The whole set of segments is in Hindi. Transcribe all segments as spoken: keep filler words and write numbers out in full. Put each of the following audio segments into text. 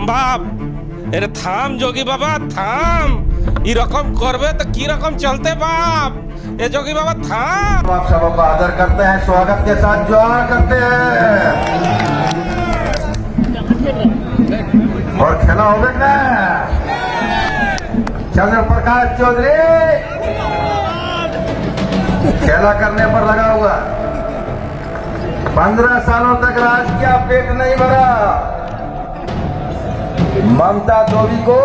थाम बाप, अरे थाम जोगी बाबा थाम, ये रकम करबे तो की रकम चलते बाप, ये जोगी बाबा थाम। आप सबका आदर करते हैं, स्वागत के साथ जोहार करते हैं और खेला हो गया चंद्र प्रकाश चौधरी खेला करने पर लगा हुआ। पंद्रह सालों तक राज किया, पेट नहीं भरा। ममता धोबी को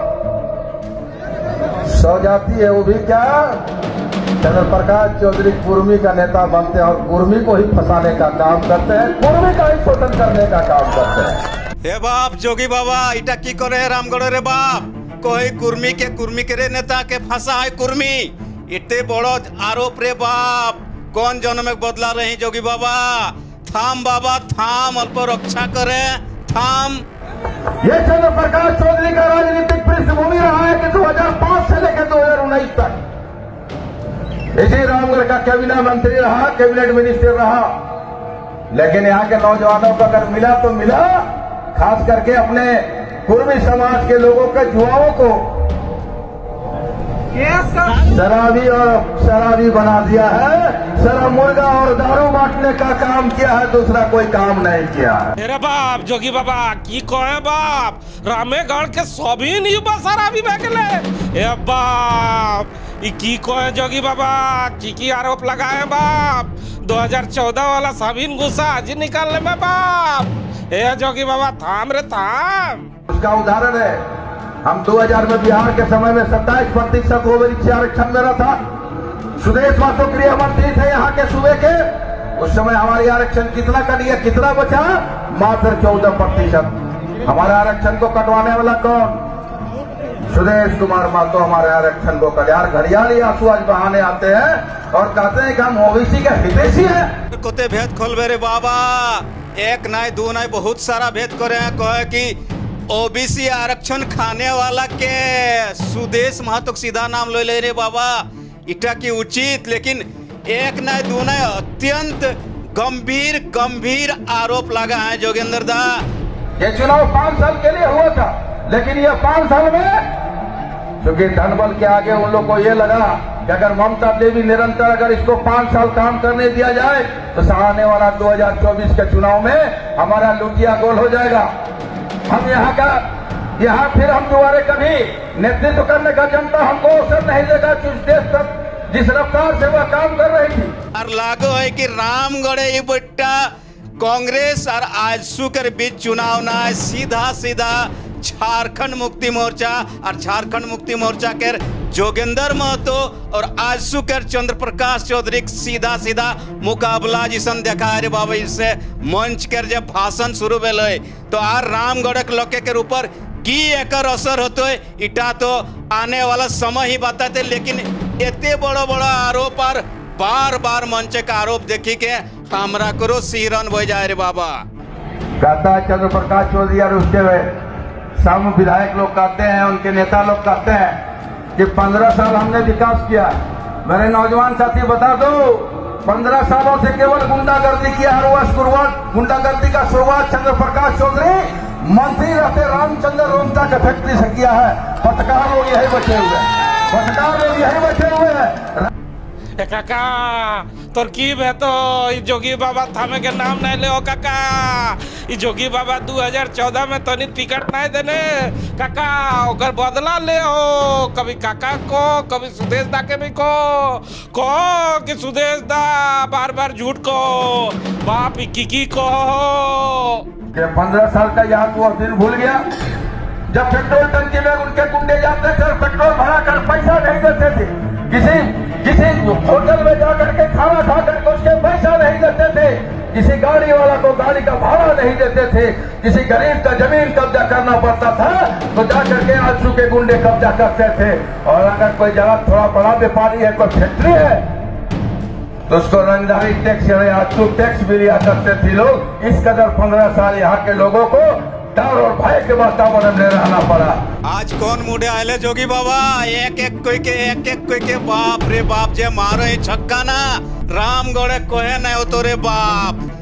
सौ जाती है, वो भी क्या चंद्र प्रकाश चौधरी कुर्मी का नेता बनते हैं और कुर्मी को ही फंसाने का काम करते हैं, कुर्मी का ही शोषण करने का काम करते हैं। हे बाप जोगी बाबा इटा की करे रामगढ़ रे बाप, कोई कुर्मी के कुर्मी के रे नेता के फंसा है कुर्मी, इतने बड़ो आरोप रे बाप। कौन जन्म में बदला रही जोगी बाबा, थाम बाबा थाम, अल्प रक्षा करे थाम। ये चंद्र प्रकाश चौधरी का राजनीतिक पृष्ठभूमि रहा है कि दो हज़ार पाँच से लेकर दो हज़ार उन्नीस तक इसी रामगढ़ का कैबिनेट मंत्री रहा, कैबिनेट मिनिस्टर रहा। लेकिन यहाँ के नौजवानों को अगर मिला तो मिला, खास करके अपने कुर्मी समाज के लोगों के युवाओं को शराबी और शराबी बना दिया है। शराब मुर्गा और दारू बांटने का काम किया है, दूसरा कोई काम नहीं किया। अरे बाप जोगी बाबा की कहे बाप, रामेगढ़ के सभी नहीं शराबी बगले। ए बाप ई की कहे जोगी बाबा, की की आरोप लगाए बाप, दो हज़ार चौदह वाला सभी गुस्सा आज निकालने में बाप। ए जोगी बाबा थाम रे थाम। उसका उदाहरण है, हम दो हज़ार में बिहार के समय में सत्ताईस प्रतिशत ओबीसी आरक्षण मेरा था। सुदेश महतो गृह मंत्री थे यहाँ के सूबे के, उस समय हमारी आरक्षण कितना कट गया, कितना बचा, मात्र चौदह प्रतिशत। हमारे आरक्षण को कटवाने वाला कौन, सुदेश कुमार महतो हमारे आरक्षण को कट। यार घड़ियाली आंसू आज बहाने आते हैं और कहते हैं कि हम ओबीसी के हितैषी हैं। कोते भेद खोलबे रे बाबा, एक नाई दो नाई बहुत सारा भेद करे हैं। कहे कि ओबीसी आरक्षण खाने वाला के सुदेश महतो सीधा नाम ले ले रे बाबा, इटा की उचित। लेकिन एक नाई दो नाई अत्यंत गंभीर गंभीर आरोप लगा है जोगेंद्र दा। ये चुनाव पांच साल के लिए हुआ था, लेकिन ये पांच साल में क्योंकि धनबल के आगे उन लोग को ये लगा कि अगर ममता देवी निरंतर अगर इसको पांच साल काम करने दिया जाए तो आने वाला दो हज़ार चौबीस के चुनाव में हमारा लुटिया गोल हो जाएगा। हम यहाँ का यहाँ फिर हम दोबारा कभी नेतृत्व करने का जनता हमको अवसर नहीं देगा। देश तक जिस रफ्तार से वह काम कर रही थी, और लागू है कि रामगढ़ ये बेटा कांग्रेस और आजसू के बीच चुनाव ना है, सीधा सीधा झारखंड मुक्ति मोर्चा और झारखंड मुक्ति मोर्चा के जोगेंद्र महतो और आजसू के चंद्र प्रकाश चौधरी सीधा सीधा मुकाबला जिसन देखा है बाबा। इससे मंच कर जब भाषण शुरू भेल तो आर रामगढ़ के लोके के ऊपर की एकर असर होते इटा तो आने वाला समय ही बताते। लेकिन इतने बड़ा बड़ा आरोप और बार बार मंच का आरोप देखी के हमरा करो सिहरन बह जाए रे बाबा। कहता है चंद्र प्रकाश चौधरी और उसके सम विधायक लोग कहते हैं, उनके नेता लोग कहते हैं कि पंद्रह साल हमने विकास किया। मेरे नौजवान साथी बता दो, पंद्रह सालों से केवल गुंडागर्दी की हर वर्ष शुरुआत गुंडागर्दी का शुरुआत चंद्र प्रकाश चौधरी मंत्री रहते रामचंद्र रोमता के फैक्ट्री से किया है। पत्रकार लोग यही बचे हुए हैं, पत्रकार लोग यही बचे हुए हैं। काका तोर की है तो जोगी बाबा थामे के नाम नहीं ले हो काका। ये जोगी बाबा दो हज़ार चौदह में तो नहीं टिकट नहीं देने काका, ओकर बदला ले हो। कभी काका को कभी सुदेश दा के भी को को कि सुदेश दा बार बार झूठ को बाप की की को के पंद्रह साल का याद वो दिन भूल गया जब पेट्रोल टंकी में उनके गुंडे जाते थे, पेट्रोल भरा कर पैसा नहीं देते थे। किसी किसी होटल में जाकर के खाना खा करके उसके पैसा नहीं देते थे, किसी गाड़ी वाला को गाड़ी का भाड़ा नहीं देते थे, किसी गरीब का जमीन कब्जा करना पड़ता था तो जाकर के आजसू के गुंडे कब्जा करते थे। और अगर कोई जगह थोड़ा बड़ा व्यापारी है, कोई फैक्ट्री है, तो उसको रंगदारी टैक्स आजसू टैक्स भी लिया करते थे लोग। इस कदर पंद्रह साल यहाँ के लोगों को डर और भय के वातावरण में रहना पड़ा। आज कौन मुड़े आए जोगी बाबा, एक एक कोई के एक एक कोई के बाप रे बाप जे मारो छक्का ना रामगढ़ कोहे नहीं हो तो रे बाप।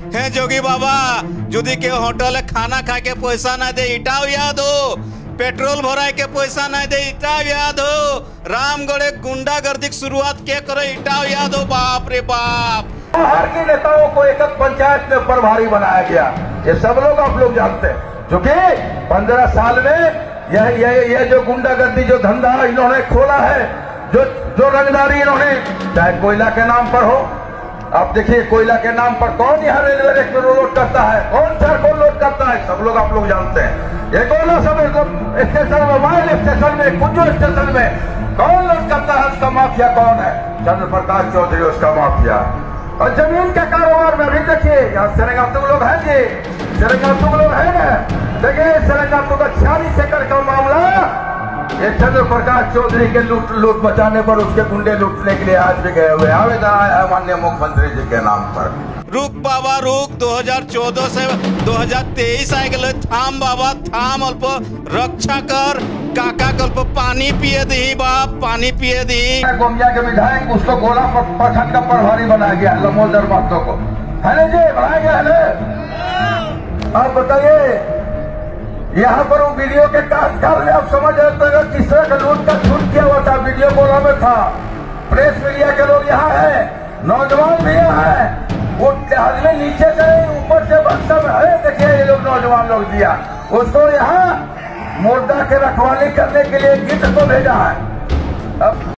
हे जोगी बाबा जुदी के होटल खाना खा के पैसा ना दे इटाओ याद हो, पेट्रोल भराए के पैसा ना दे इटाओ याद हो, रामगढ़ गुंडागर्दी की शुरुआत के करे इटाओ याद हो। बाप रे बाप, बाहर के नेताओं को एक पंचायत में प्रभारी बनाया गया, ये सब लोग आप लोग जानते हैं। क्योंकि पंद्रह साल में यह यह यह जो गुंडागर्दी जो धंधा इन्होंने खोला है, जो जो रंगदारी इन्होंने, चाहे कोयला के नाम पर हो, आप देखिए कोयला के नाम पर कौन यहाँ रेलवे रेक में लोड करता है, कौन चारकोल लोड करता है, सब लोग आप लोग जानते हैं। ये कोयला सब स्टेशन में, माइल स्टेशन में, कुंजो स्टेशन में कौन लोड करता है, उसका माफिया कौन है? चंद्र प्रकाश चौधरी उसका माफिया। और जमीन के कारोबार में भी देखिए यहाँ सेरेंगातुक लोग हैं जी, सेरेंगातुक लोग हैं ना, देखिए सेरेंगातुक का छियालीस एकड़ का मामला ये चंद्र प्रकाश चौधरी के लूट लूट बचाने पर उसके गुंडे लूटने के लिए आज भी गए हुए आवेदन आया है माननीय मुख्यमंत्री जी के नाम पर। रुक बाबा रुक, दो हज़ार चौदह से दो हज़ार तेईस आ गए, थाम बाबा थाम, अल्प रक्षा कर, काका कल्प पानी पिए दी बाप, पानी पिए दी। गोमिया के विधायक उसको गोला प्रखंड का प्रभारी बनाया गया, लमोदर महतो को, है ना जी, बनाया गया है। आप बताइए यहाँ पर वो वीडियो के काटकार में आप समझ रहे थे किस तरह का लूट का छूट किया हुआ था, वीडियो बोला में था, प्रेस मीडिया के लोग यहाँ है, नौजवान भी यहाँ है, वो आदमी नीचे से ऊपर से बक्सा में है, देखिए ये लोग नौजवान लोग दिया उसको यहाँ मुर्दा के रखवाली करने के लिए गीत को भेजा है। अब